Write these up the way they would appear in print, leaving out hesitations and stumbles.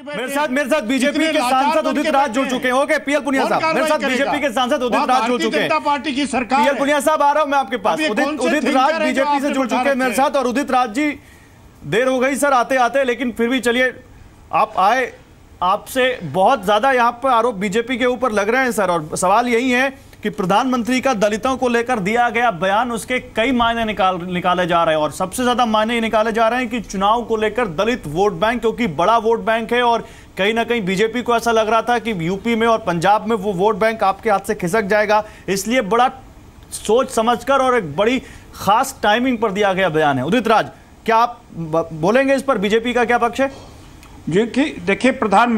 मेरे साथ बीजेपी के सांसद उदित राज जुड़ चुके हैं। ओके पीएल पुनिया साहब, मेरे साथ बीजेपी के सांसद उदित राज जुड़ चुके हैं। जनता पार्टी की सरकार। पीएल पुनिया साहब आ रहा हूं मैं आपके पास। उदित राज बीजेपी से जुड़ चुके हैं मेरे साथ। और उदित राज जी, देर हो गई सर आते आते, लेकिन फिर भी चलिए आप आए। आपसे बहुत ज्यादा यहाँ पर आरोप बीजेपी के ऊपर लग रहे हैं सर, और सवाल यही है कि प्रधानमंत्री का दलितों को लेकर दिया गया बयान, उसके कई मायने निकाले जा रहे हैं। और सबसे ज्यादा मायने निकाले जा रहे हैं कि चुनाव को लेकर दलित वोट बैंक, क्योंकि बड़ा वोट बैंक है, और कहीं ना कहीं बीजेपी को ऐसा लग रहा था कि यूपी में और पंजाब में वो वोट बैंक आपके हाथ से खिसक जाएगा, इसलिए बड़ा सोच समझकर और एक बड़ी खास टाइमिंग पर दिया गया बयान है। उदित राज, क्या आप बोलेंगे इस पर, बीजेपी का क्या पक्ष है? जी कि देखिए,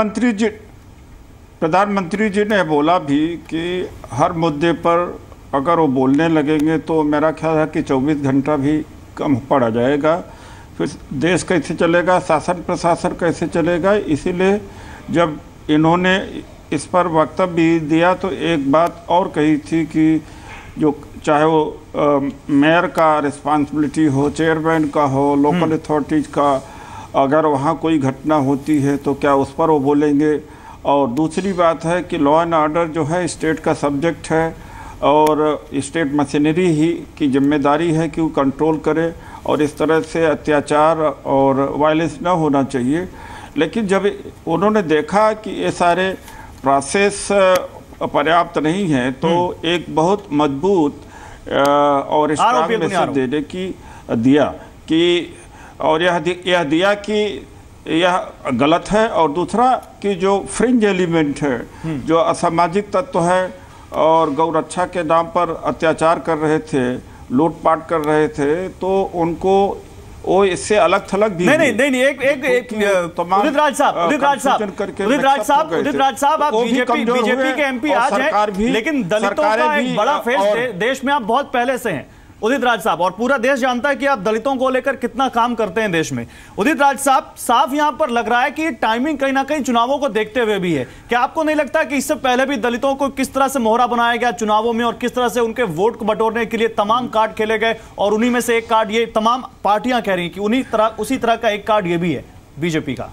प्रधानमंत्री जी ने बोला भी कि हर मुद्दे पर अगर वो बोलने लगेंगे तो मेरा ख्याल है कि 24 घंटा भी कम पड़ जाएगा। फिर देश कैसे चलेगा, शासन प्रशासन कैसे चलेगा। इसीलिए जब इन्होंने इस पर वक्तव्य दिया तो एक बात और कही थी कि जो चाहे वो मेयर का रिस्पॉन्सिबिलिटी हो, चेयरमैन का हो, लोकल अथॉरिटीज़ का, अगर वहाँ कोई घटना होती है तो क्या उस पर वो बोलेंगे। और दूसरी बात है कि लॉ एंड ऑर्डर जो है स्टेट का सब्जेक्ट है, और स्टेट मशीनरी ही की जिम्मेदारी है कि वो कंट्रोल करे, और इस तरह से अत्याचार और वायलेंस ना होना चाहिए। लेकिन जब उन्होंने देखा कि ये सारे प्रोसेस पर्याप्त नहीं है तो एक बहुत मजबूत और स्ट्रांग मैसेज देने की दिया कि, और यह दिया कि यह गलत है। और दूसरा कि जो फ्रिंज एलिमेंट है, जो असामाजिक तत्व है और गौरक्षा के नाम पर अत्याचार कर रहे थे, लूटपाट कर रहे थे, तो उनको वो इससे अलग थलग भी नहीं उदित राज साहब आप बीजेपी के एमपी आज हैं, लेकिन दलितों का एक बड़ा फेस देश में आप बहुत पहले से हैं उदित राज साहब, और पूरा देश जानता है कि आप दलितों को लेकर कितना काम करते हैं देश में। उदित राज साहब, साफ यहां पर लग रहा है कि टाइमिंग कहीं ना कहीं चुनावों को देखते हुए भी है। क्या आपको नहीं लगता कि इससे पहले भी दलितों को किस तरह से मोहरा बनाया गया चुनावों में, और किस तरह से उनके वोट को बटोरने के लिए तमाम कार्ड खेले गए, और उन्हीं में से एक कार्ड ये तमाम पार्टियां कह रही हैं कि उसी तरह का एक कार्ड ये भी है बीजेपी का?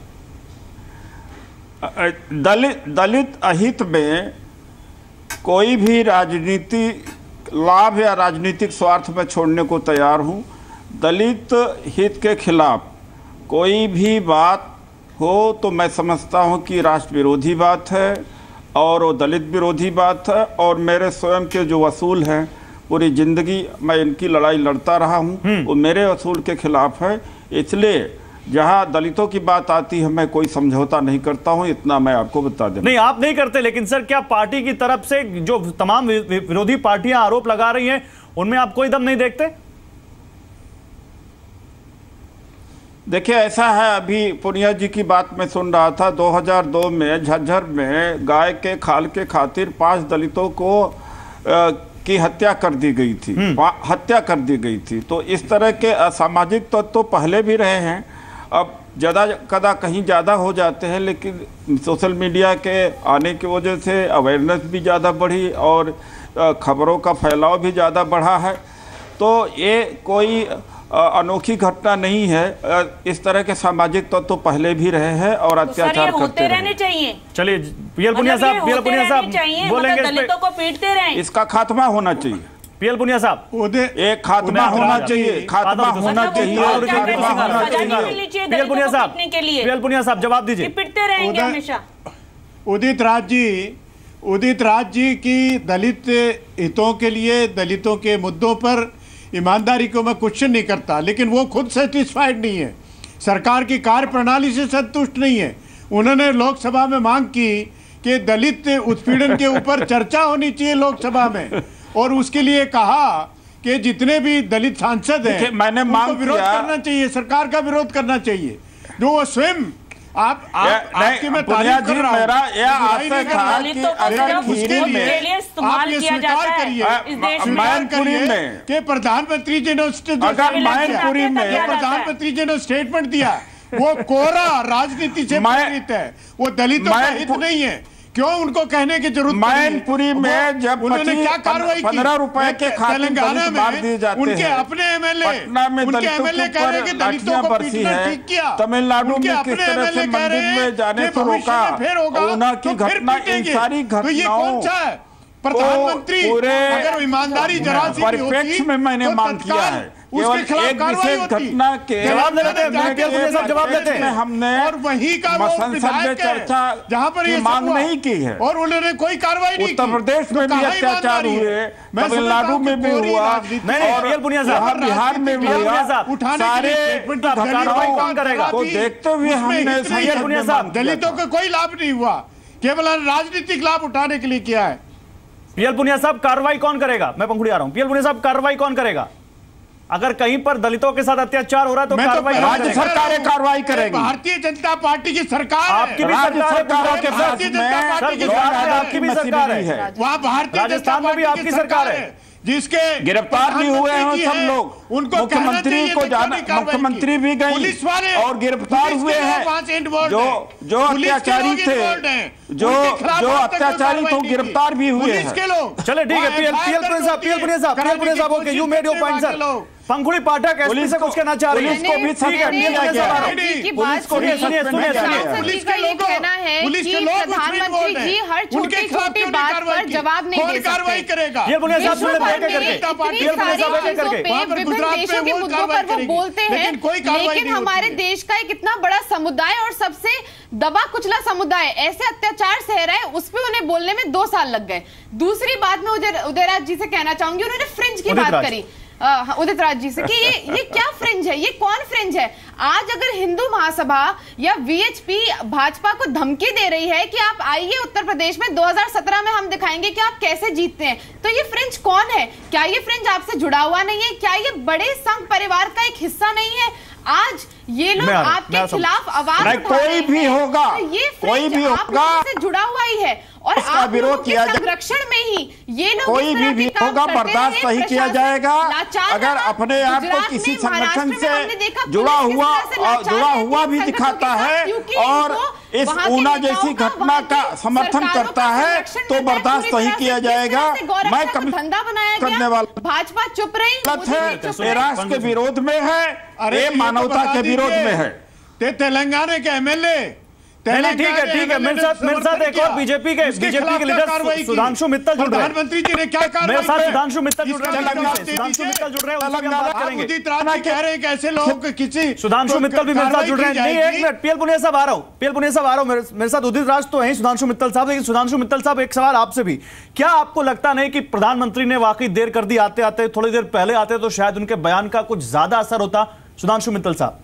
दलित अहित में कोई भी राजनीति लाभ या राजनीतिक स्वार्थ में छोड़ने को तैयार हूं। दलित हित के खिलाफ कोई भी बात हो तो मैं समझता हूं कि राष्ट्र विरोधी बात है, और वो दलित विरोधी बात है। और मेरे स्वयं के जो असूल हैं, पूरी जिंदगी मैं इनकी लड़ाई लड़ता रहा हूं, वो मेरे असूल के खिलाफ है। इसलिए जहां दलितों की बात आती है मैं कोई समझौता नहीं करता हूं, इतना मैं आपको बता दूं। नहीं, आप नहीं करते, लेकिन सर क्या पार्टी की तरफ से जो तमाम विरोधी पार्टियां आरोप लगा रही हैं उनमें आप कोई दम नहीं देखते? देखिए, ऐसा है, अभी पुनिया जी की बात मैं सुन रहा था, 2002 में झज्जर में गाय के खाल के खातिर 5 दलितों को की हत्या कर दी गई थी। तो इस तरह के असामाजिक तत्व तो पहले भी रहे हैं, अब ज़्यादा कहीं ज़्यादा हो जाते हैं, लेकिन सोशल मीडिया के आने की वजह से अवेयरनेस भी ज़्यादा बढ़ी और खबरों का फैलाव भी ज़्यादा बढ़ा है। तो ये कोई अनोखी घटना नहीं है। इस तरह के सामाजिक तत्व तो पहले भी रहे हैं और अत्याचार करते रहने चाहिए। चलिए पीएल पुनिया साहब बोलेंगे, दलितों को पीटते रहे, इसका खात्मा होना चाहिए। पीएल पुनिया साहब, एक खात्मा होना चाहिए, खात्मा होना चाहिए। पीएल पुनिया साहब जवाब दीजिए। पिटते रहेंगे हमेशा। उदित राज जी की दलित हितों के लिए, दलितों के मुद्दों पर ईमानदारी को मैं क्वेश्चन नहीं करता, लेकिन वो खुद सेटिस्फाइड नहीं है, सरकार की कार्य प्रणाली से संतुष्ट नहीं है। उन्होंने लोकसभा में मांग की कि दलित उत्पीड़न के ऊपर चर्चा होनी चाहिए लोकसभा में, और उसके लिए कहा कि जितने भी दलित सांसद हैं मैंने मांग विरोध करना चाहिए, सरकार का विरोध करना चाहिए, जो वो स्वयं आपकी मैं तारीफ कर रहा हूं। मेरा यह आशय था कि अगर उसके लिए इस्तेमाल किया जाता है इस देश में कि प्रधानमंत्री जी ने स्टेटमेंट दिया, वो कोरा राजनीति से प्रेरित है, वो दलितों का हित नहीं है। क्यों उनको कहने की जरूरत मैनपुरी में जब उन्होंने क्या कार्रवाई की? 15 रुपए के खातिर तेलंगाना दलित मार दिए जाते उनके हैं। अपने एमएलए, पटना में उनके दलितों एमएलए के कह रहे हैं कि ऊपर दलितों लाठियां को बरसी पीटना है। ठीक किया। तमिलनाडु में किस तरह से मंदिर में जाने से रोका, ऊना की घटना, इन सारी घटनाओं प्रधानमंत्री अगर ईमानदारी जरा सी भी परिप्रेक्ष्य में मैंने मांग किया है। उसके खिलाफ कार्रवाई होती। घटना के जवाब देते हैं हमने और वहीं का वो संसद में चर्चा जहां पर ये मांग नहीं की है, और उन्होंने कोई कार्रवाई नहीं की। उत्तर प्रदेश में भी अत्याचार हुए, तमिलनाडु में भी हुआ, और बिहार में भी हुआ। सारे घटनाओं को देखते हुए हमने दलितों को कोई लाभ नहीं हुआ, केवल राजनीतिक लाभ उठाने के लिए किया है। पीएल पुनिया साहब, कार्रवाई कौन करेगा? मैं पंखुड़ी आ रहा हूं। पीएल पुनिया साहब, कार्रवाई कौन करेगा? अगर कहीं पर दलितों के साथ अत्याचार हो रहा है तो कार्रवाई राज्य सरकारें कार्रवाई करेगी। भारतीय जनता पार्टी की सरकार, आपकी भी सरकार है, भारतीय जनता पार्टी की सरकार, आपकी भी सरकार है, वहाँ भारतीय राजस्थान में भी आपकी सरकार है, जिसके गिरफ्तार भी हुए हैं सब लोग। उनको मुख्यमंत्री को जाना, मुख्यमंत्री भी गई और गिरफ्तार हुए हैं। जो अत्याचारी थे, जो अत्याचारी थे गिरफ्तार भी हुए हैं। चले ठीक है। PL Punia sahab, okay, you made your point sir. Pankhuri Pathak SP से कुछ कहना चाह रही है। पुलिस को भी पुलिस को भी सुनिए पुलिस के लोग कहना है कि प्रधानमंत्री जी हर छोटी छोटी बात पर जवाब नहीं दे कार्रवाई करेगा। ये पुनिया साहब सुन करके देशों के मुद्दों पर वो बोलते हैं, लेकिन हमारे देश का एक इतना बड़ा समुदाय और सबसे दबा कुचला समुदाय ऐसे अत्याचार सह रहा है, उस पर उन्हें बोलने में 2 साल लग गए। दूसरी बात मैं उदयराज जी से कहना चाहूंगी, उन्होंने फ्रिंज की बात करी उदित राज जी से कि ये क्या फ्रिंज है, ये कौन फ्रिंज है? आज अगर हिंदू महासभा या वीएचपी भाजपा को धमकी दे रही है कि आप आइए उत्तर प्रदेश में 2017 में हम दिखाएंगे कि आप कैसे जीतते हैं, तो ये फ्रिंज कौन है? क्या ये फ्रिंज आपसे जुड़ा हुआ नहीं है? क्या ये बड़े संघ परिवार का एक हिस्सा नहीं है? आज ये लोग आपके खिलाफ आवाज उठा रहे हैं, कोई भी होगा, ये कोई भी होगा से जुड़ा हुआ ही है, और उसका विरोध किया जाएगा। संरक्षण में ही ये लोग कोई भी होगा बर्दाश्त नहीं किया जाएगा। अगर अपने आप को किसी संगठन से जुड़ा हुआ भी दिखाता है और इस ऊना जैसी घटना का समर्थन करता है तो बर्दाश्त नहीं किया जाएगा। मैं कभी करने वाला भाजपा चुप रही है, राष्ट्र के विरोध में है, अरे मानवता के विरोध में है। तेलंगाना के एमएलए ठीक है। मेरे साथ एक और बीजेपी के लीडर सुधांशु मित्तल जुड़ रहे हैं। प्रधानमंत्री जी ने क्या कार्रवाई? मेरे साथ सुधांशु मित्तल जुड़ रहे हैं। कह रहे हैं कैसे लोग किसी सुधांशु मित्तल भी मेरे साथ जुड़ रहे हैं। नहीं, एक मिनट, पीएल पुनिया साहब आ रहा हूं। मेरे साथ उदित राज तो हैं, सुधांशु मित्तल साहब। लेकिन सुधांशु मित्तल साहब, एक सवाल आपसे भी, क्या आपको लगता नहीं कि प्रधानमंत्री ने वाकई देर कर दी? आते थोड़ी देर पहले आते तो शायद उनके बयान का कुछ ज्यादा असर होता? सुधांशु मित्तल साहब,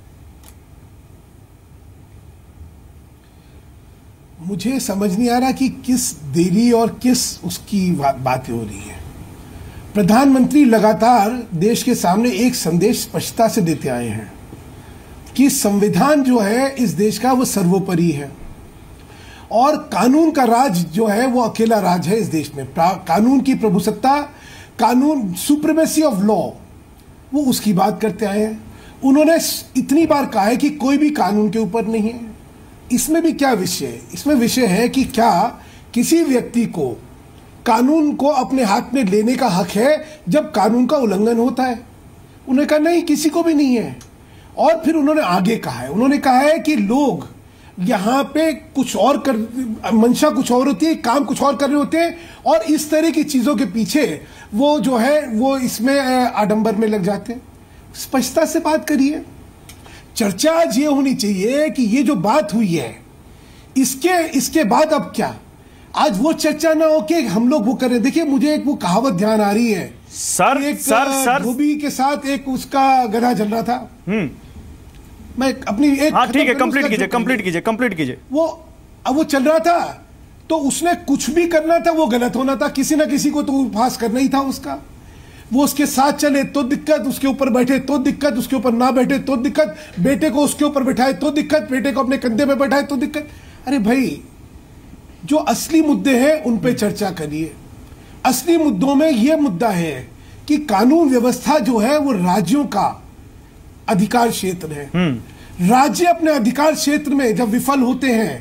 मुझे समझ नहीं आ रहा कि किस देरी और किस उसकी बातें हो रही है। प्रधानमंत्री लगातार देश के सामने एक संदेश स्पष्टता से देते आए हैं कि संविधान जो है इस देश का वो सर्वोपरि है और कानून का राज जो है वो अकेला राज है इस देश में। कानून की प्रभुसत्ता, कानून, सुप्रीमेसी ऑफ लॉ, वो उसकी बात करते आए हैं। उन्होंने इतनी बार कहा है कि कोई भी कानून के ऊपर नहीं है। इसमें भी क्या विषय है? इसमें विषय है कि क्या किसी व्यक्ति को कानून को अपने हाथ में लेने का हक है जब कानून का उल्लंघन होता है? उन्होंने कहा नहीं, किसी को भी नहीं है। और फिर उन्होंने आगे कहा है, उन्होंने कहा है कि लोग यहाँ पे कुछ और कर, मंशा कुछ और होती है, काम कुछ और कर रहे होते हैं और इस तरह की चीजों के पीछे वो जो है वो इसमें आडंबर में लग जाते हैं। स्पष्टता से बात करिए। चर्चा आज ये होनी चाहिए कि ये जो बात हुई है इसके बाद अब क्या? आज वो चर्चा ना हो कि हम लोग वो करें। देखिए, मुझे एक वो कहावत ध्यान आ रही है सर, धोबी के साथ एक उसका गधा चल रहा था। मैं अपनी एक, हाँ ठीक है, कंप्लीट कीजिए। वो चल रहा था तो उसने कुछ भी करना था वो गलत होना था, किसी ना किसी को तो पास करना ही था उसका। वो उसके साथ चले तो दिक्कत, उसके ऊपर बैठे तो दिक्कत, उसके ऊपर ना बैठे तो दिक्कत, बेटे को उसके ऊपर बैठाए तो दिक्कत, बेटे को अपने कंधे पे बैठाए तो दिक्कत। अरे भाई, जो असली मुद्दे हैं उन पे चर्चा करिए। असली मुद्दों में यह मुद्दा है कि कानून व्यवस्था जो है वो राज्यों का अधिकार क्षेत्र है। राज्य अपने अधिकार क्षेत्र में जब विफल होते हैं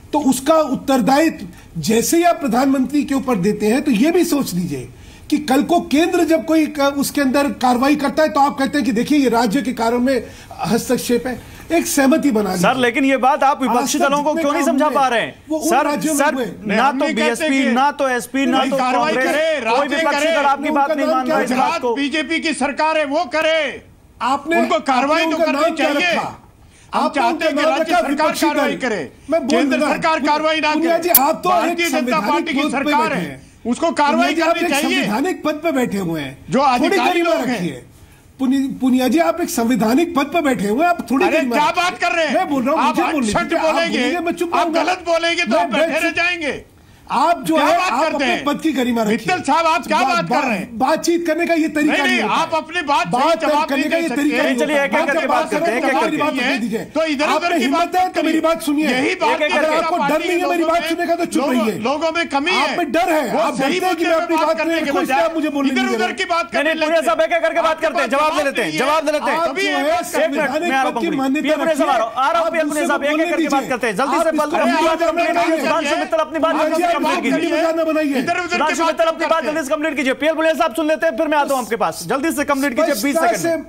तो उसका उत्तरदायित्व जैसे ही आप प्रधानमंत्री के ऊपर देते हैं, तो यह भी सोच लीजिए कि कल को केंद्र जब कोई उसके अंदर कार्रवाई करता है तो आप कहते हैं कि देखिए ये राज्य के कार्यों में हस्तक्षेप है, एक सहमति बना ली। सर लेकिन ये बात आप विपक्षी दलों को क्यों नहीं समझा पा रहे हैं? सर ना तो बीएसपी, ना तो एसपी, ना तो कांग्रेस, कोई विपक्षी दल आपकी बात नहीं मान रहा। इस बात को बीजेपी की सरकार है, वो करे, आपने उनको कार्रवाई तो करनी चाहिए। आप चाहते हैं कि राज्य सरकार कार्रवाई करे, केंद्र सरकार कार्रवाई ना करे। आप तो भारतीय जनता पार्टी की सरकार है, उसको कार्रवाई करनी चाहिए। संवैधानिक पद पे बैठे हुए हैं, जो अधिकारी लोग हैं। पुनिया जी, आप एक संवैधानिक पद पर बैठे हुए हैं, आप थोड़ी क्या बात कर रहे हैं? मैं बोल रहा हूँ, आप बोलेंगे, आप गलत बोलेंगे तो आप बैठे रह जाएंगे। आप जो है आप अपने पद की गरिमा रखिए। मित्तल साहब, आप क्या बात कर रहे हैं? बातचीत करने का ये तरीका नहीं, आप अपनी बात करने का ये तरीका नहीं। चलिए एक एक करके बात करते हैं, तो इधर उधर की बात है तो मेरी बात सुनिए। यही बात, अगर आपको डर नहीं है मेरी बात सुनने का तो चुप रहिए। लोगों में कमी है, आप में डर है, आप सही कि मैं अपनी बात करने के बजाय आप मुझे बोलने इधर उधर की बात करने लगे। पूरे सब एक एक करके बात करते हैं, जवाब दे लेते हैं, जवाब दे लेते हैं। आप जो है संवैधानिक पद की मान्यता रखिए। आ रहा हूं साहब, एक एक करके बात करते हैं, जल्दी से सुधांशु मित्तल अपनी बात कंप्लीट कीजिए। सुधांशु मित्तल अपनी बात जल्दी से कंप्लीट कीजिए। पीएल बुलेट साहब सुन लेते हैं, फिर मैं आता हूं आपके पास। जल्दी से कंप्लीट कीजिए, 20 सेकंड।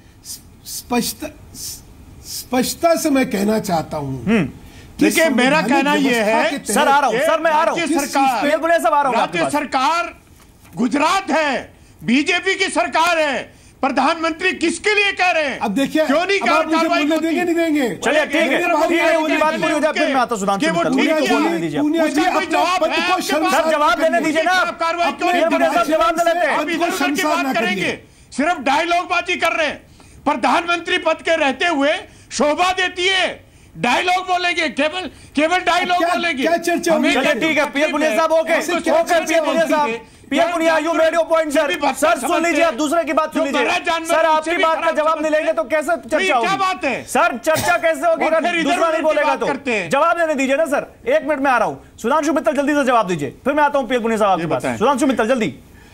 स्पष्टता से मैं कहना चाहता हूं, देखिए मेरा कहना यह है, सर आ रहा हूं, सर मैं आ रहा हूं, सरकार, पीएल बुलेट साहब आ रहा हूं। राज्य सरकार गुजरात है, बीजेपी की सरकार है, प्रधानमंत्री किसके लिए कह रहे हैं? अब देखिए, क्यों नहीं कार्रवाई देंगे नहीं देंगे? चलिए ठीक है, उनकी बात पूरी हो जाए, फिर मैं आता हूं। सुधांशु मित्तल बोलने दीजिए, सर जवाब देने दीजिए ना। कार्रवाई क्यों नहीं, जवाब दे लेते हैं। बात करेंगे, सिर्फ डायलॉग बाजी कर रहे हैं। प्रधानमंत्री पद के रहते हुए शोभा देती है, डायलॉग बोलेंगे, केवल डायलॉग बोलेंगे। क्या चर्चा होगी? ठीक है, PL bullet sahab okay, PL bullet sahab, PM Punia, you made your point sir. Sir सुन लीजिए, आप दूसरे की बात सुन लीजिए। सर आपकी बात का जवाब नहीं लेंगे तो कैसे चर्चा होगी? क्या बात है सर? चर्चा कैसे होगी अगर दूसरा नहीं बोलेगा तो? जवाब देने दीजिए ना सर, 1 मिनट में आ रहा हूं। सुधांशु मित्तल जल्दी से जवाब दीजिए, फिर मैं आता हूं पीएल पुनिया साहब आपके पास। सुधांशु मित्तल जल्दी।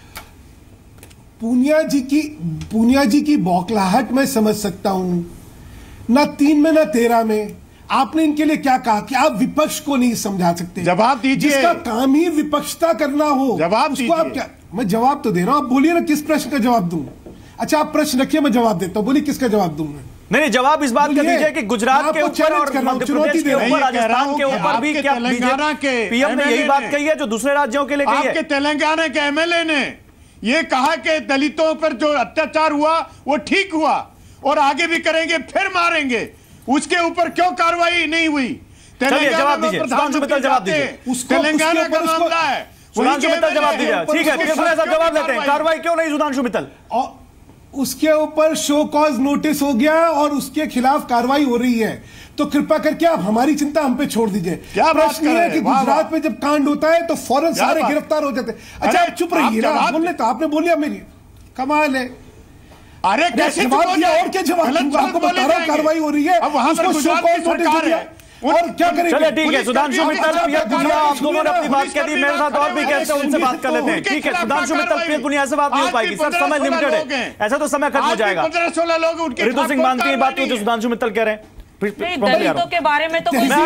पूनिया जी की बौखलाहट मैं समझ सकता हूं, ना 3 में ना 13 में। आपने इनके लिए क्या कहा कि आप विपक्ष को नहीं समझा सकते? जवाब दीजिए। जिसका काम ही विपक्षता करना हो, जवाब उसको आप क्या? मैं जवाब तो दे रहा हूं, आप बोलिए ना किस प्रश्न का जवाब दूं? अच्छा आप प्रश्न रखिए, मैं जवाब देता हूं, बोलिए किसका जवाब दूं मैं? नहीं, जवाब इस बात का दीजिए कि गुजरात के ऊपर और मध्य प्रदेश के ऊपर, राजस्थान के ऊपर भी क्या तेलंगाना के पीएम ने यही बात कही है जो दूसरे राज्यों के लिए कही है? आपके तेलंगाना के एमएलए ने यह कहा कि दलितों पर जो अत्याचार हुआ वो ठीक हुआ और आगे भी करेंगे, फिर मारेंगे। उसके ऊपर क्यों कार्रवाई नहीं हुई? चलिए जवाब दीजिए, सुधांशु मित्तल जवाब दीजिए। तेलंगाना का मामला है, सुधांशु मित्तल जवाब दीजिए। ठीक है, पीएल बुलेट साहब जवाब देते हैं, कार्रवाई क्यों नहीं सुधांशु मित्तल? उसके ऊपर शो कॉज नोटिस हो गया और उसके खिलाफ कार्रवाई हो रही है, तो कृपया करके आप हमारी चिंता हम पे छोड़ दीजिए। क्या प्रश्न है कि गुजरात में जब कांड होता है तो फौरन सारे गिरफ्तार हो जाते हैं। अच्छा आप चुप रहिए ना, बोलने तो आपने बोलिया मेरी कमाल है। अरे कैसे जवाब दिया और क्या जवाब? आपको बता रहा हूं कार्रवाई हो रही है, अब वहां पर शो कॉज नोटिस हो गया और क्या करेंगे? चलिए ठीक है, सुधांशु मित्तल, पीएल पुनिया, आप दोनों ने अपनी बात कह दी, मेरे साथ और भी कहते हैं, उनसे बात कर लेते हैं। ठीक है, सुधांशु मित्तल, पीएल पुनिया से बात नहीं हो पाएगी सर, समय लिमिटेड है, ऐसा तो समय खत्म हो जाएगा। 15-16 लोग ऋतु सिंह मानती है बात जो सुधांशु मित्तल कह रहे हैं। दलितों के बारे में तो कोई दलितों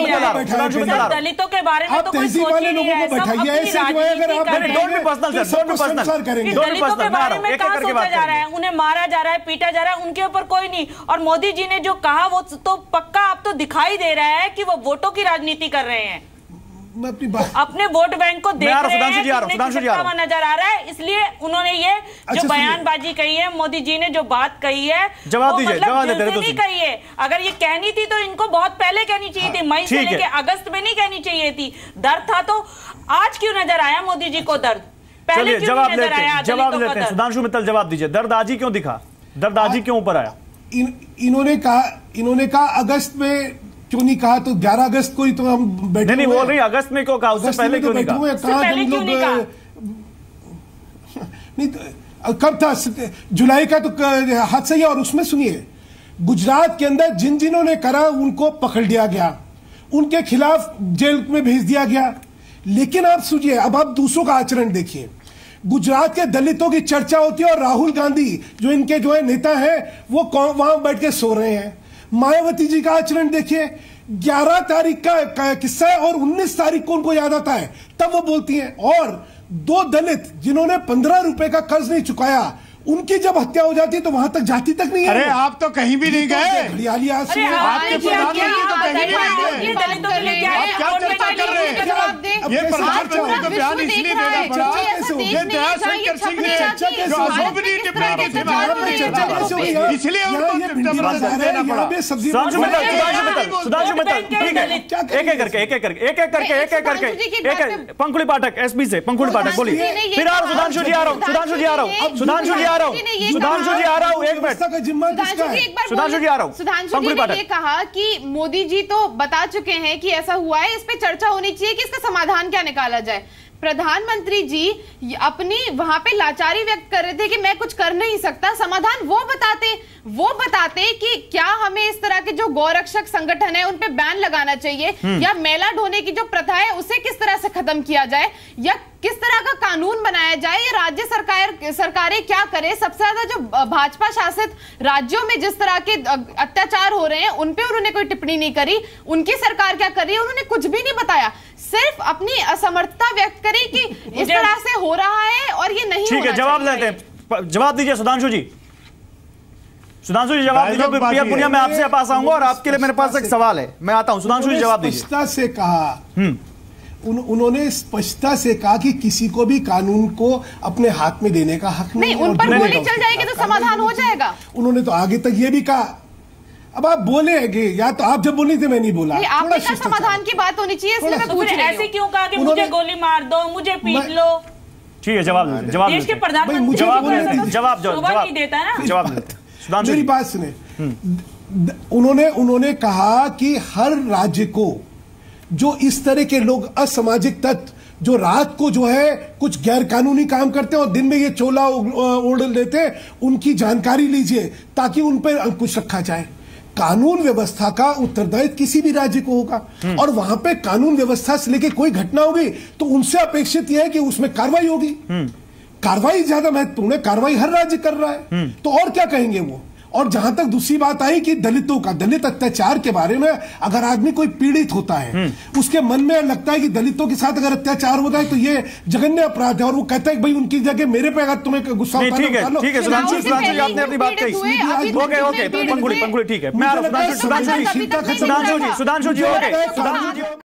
के बारे में तो कोई सोच ही नहीं है। दलितों के बारे में कहाँ सोचा जा रहा है? उन्हें मारा जा रहा है, पीटा जा रहा है, उनके ऊपर कोई नहीं। और मोदी जी ने जो कहा वो तो पक्का अब तो दिखाई दे रहा है कि वो वोटों की राजनीति कर रहे हैं। मैं अपनी बात, अपने वोट बैंक को देख रहे हैं, नजर आ रहा है, इसलिए उन्होंने ये जो बयानबाजी कही है, मोदी जी ने जो बात कही है, जवाब दीजिए, जवाब देते हैं। नहीं कही है, अगर ये कहनी थी तो इनको बहुत पहले कहनी चाहिए थी, मई से लेके अगस्त में नहीं कहनी चाहिए थी। दर्द था तो आज क्यों नजर आया मोदी जी को दर्द? पहले क्यों नजर आया? जवाब लेते हैं, सुधांशु मित्तल जवाब दीजिए। दर्द आज ही क्यों दिखा? दर्द आज ही क्यों ऊपर आया? इन्होंने कहा अगस्त में क्यों नहीं कहा? तो 11 अगस्त को ही तो हम बैठे नहीं बोल रही, अगस्त में क्यों कहा? उससे पहले क्यों नहीं कहा? कब था? जुलाई का तो हाथ सही है। और उसमें सुनिए, गुजरात के अंदर जिन जिन्हों ने करा उनको पकड़ लिया गया, उनके खिलाफ जेल में भेज दिया गया। लेकिन आप सुनिए, अब आप दूसरों का आचरण देखिए। गुजरात के दलितों की चर्चा होती है और राहुल गांधी जो इनके जो है नेता हैं वो वहां बैठ के सो रहे हैं। मायावती जी का आचरण देखिए, 11 तारीख का किस्सा है और 19 तारीख को उनको याद आता है, तब वो बोलती हैं। और 2 दलित जिन्होंने 15 रुपए का कर्ज नहीं चुकाया, उनकी जब हत्या हो जाती है तो वहां तक जाती तक नहीं है। अरे आप तो कहीं भी नहीं गए, हरियाली आपके प्रधानमंत्री तो कहीं भी नहीं गए। आप क्या चर्चा कर रहे हैं? ये प्रधानमंत्री को बयान इसलिए देना पड़ा, ये दयाशंकर सिंह ने जो अशोभनीय टिप्पणी की थी, इसलिए उनको जबरदस्ती देना पड़ा। सुधांशु मित्तल, ठीक है, एक एक करके पंखुड़ी पाठक एसपी से, पंखुड़ी पाठक बोलिए, फिर आ सुधांशु जी आ रहा हूँ, सुधांशु जी आ रहा हूँ, सुधांशु जी आ रहा हूँ, सुधांशु जी आ रहा हूँ, एक मिनट, सुधांशु जी आ रहा हूँ। सुधांशु जी ने ये कहा कि मोदी जी तो बता चुके हैं कि ऐसा हुआ है, इस पे चर्चा होनी चाहिए कि इसका समाधान क्या निकाला जाए। प्रधानमंत्री जी अपनी वहां पे लाचारी व्यक्त कर रहे थे कि मैं कुछ कर नहीं सकता, समाधान वो बताते कि क्या हमें इस तरह के जो गौरक्षक संगठन है उन पे बैन लगाना चाहिए, या मेला ढोने की जो प्रथा है उसे किस तरह से खत्म किया जाए, या किस तरह का कानून बनाया जाए, या राज्य सरकारें क्या करे। सबसे ज्यादा जो भाजपा शासित राज्यों में जिस तरह के अत्याचार हो रहे हैं उन पे उन्होंने कोई टिप्पणी नहीं करी, उनकी सरकार क्या कर रही है उन्होंने कुछ भी नहीं बताया, सिर्फ अपनी असमर्थता व्यक्त करी कि इस तरह से हो रहा है और ये नहीं। ठीक है, जवाब लेते हैं, जवाब दीजिए सुधांशु जी। सुधांशु जी जवाब दीजिए, प्रिया पुनिया मैं आपसे पास आऊंगा और आपके लिए मेरे पास एक सवाल है, मैं आता हूं। सुधांशु जी जवाब दीजिए। स्पष्टता से कहा, उन्होंने स्पष्टता से कहा कि किसी को भी कानून को अपने हाथ में देने का हक नहीं, उन पर गोली चल जाएगी तो समाधान हो जाएगा। उन्होंने तो आगे तक ये भी कहा। अब आप बोलेंगे, या तो आप जब बोली थे मैं नहीं बोला, आपने कहा समाधान की बात होनी चाहिए, इसलिए मैं पूछ रही हूं। ऐसे क्यों कहा कि मुझे गोली मार दो, मुझे पीट लो? ठीक है, जवाब देश के प्रधानमंत्री जवाब देता है ना, जवाब मेरी बात सुने। उन्होंने कहा कि हर राज्य को जो इस तरह के लोग असामाजिक तत्व जो रात को जो है कुछ गैर कानूनी काम करते हैं और दिन में ये चोला ओढ़ लेते हैं, उनकी जानकारी लीजिए ताकि उन पर अंकुश रखा जाए। कानून व्यवस्था का उत्तरदायित्व किसी भी राज्य को होगा, और वहां पे कानून व्यवस्था से लेके कोई घटना होगी तो उनसे अपेक्षित यह है कि उसमें कार्रवाई होगी। कार्रवाई ज्यादा महत्वपूर्ण है, कार्रवाई हर राज्य कर रहा है, तो और क्या कहेंगे वो। और जहां तक दूसरी बात आई कि दलितों का, दलित अत्याचार के बारे में, अगर आदमी कोई पीड़ित होता है उसके मन में लगता है कि दलितों के साथ अगर अत्याचार होता है तो ये जघन्य अपराध है, और वो कहता है कि भाई उनकी जगह मेरे पे अगर तुम्हें गुस्सा होता है। ठीक है सुधांशु जी आपने अपनी बात कही, ओके पंखुड़ी ठीक है, मैं सुधांशु जी